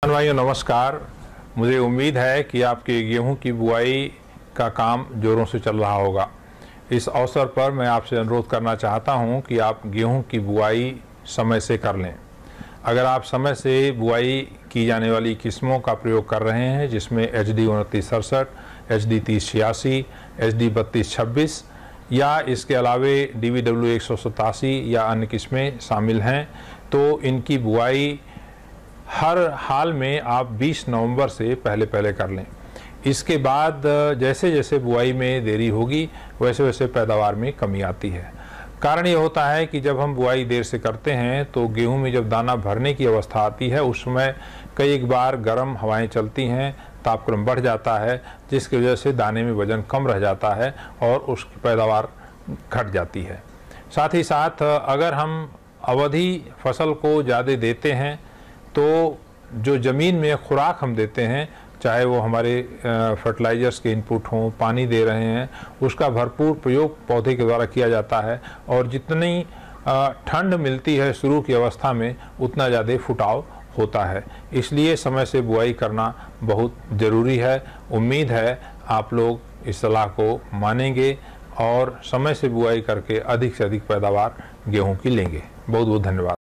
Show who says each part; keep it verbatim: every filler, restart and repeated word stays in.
Speaker 1: किसान भाइयों नमस्कार। मुझे उम्मीद है कि आपके गेहूं की बुआई का काम जोरों से चल रहा होगा। इस अवसर पर मैं आपसे अनुरोध करना चाहता हूं कि आप गेहूं की बुआई समय से कर लें। अगर आप समय से बुआई की जाने वाली किस्मों का प्रयोग कर रहे हैं, जिसमें एच डी उनतीस सड़सठ, एच डी तीस छियासी, एच डी बत्तीस छब्बीस या इसके अलावे डी वी डब्ल्यू एक सौ सतासी या अन्य किस्में शामिल हैं, तो इनकी बुआई हर हाल में आप बीस नवंबर से पहले पहले कर लें। इसके बाद जैसे जैसे बुआई में देरी होगी वैसे वैसे पैदावार में कमी आती है। कारण ये होता है कि जब हम बुआई देर से करते हैं तो गेहूं में जब दाना भरने की अवस्था आती है उस समय कई एक बार गर्म हवाएं चलती हैं, तापक्रम बढ़ जाता है, जिसकी वजह से दाने में वजन कम रह जाता है और उसकी पैदावार घट जाती है। साथ ही साथ अगर हम अवधि फसल को ज़्यादा देते हैं तो जो ज़मीन में खुराक हम देते हैं, चाहे वो हमारे फर्टिलाइजर्स के इनपुट हों, पानी दे रहे हैं, उसका भरपूर प्रयोग पौधे के द्वारा किया जाता है और जितनी ठंड मिलती है शुरू की अवस्था में उतना ज़्यादा फुटाव होता है। इसलिए समय से बुआई करना बहुत ज़रूरी है। उम्मीद है आप लोग इस सलाह को मानेंगे और समय से बुआई करके अधिक से अधिक पैदावार गेहूं की लेंगे। बहुत बहुत धन्यवाद।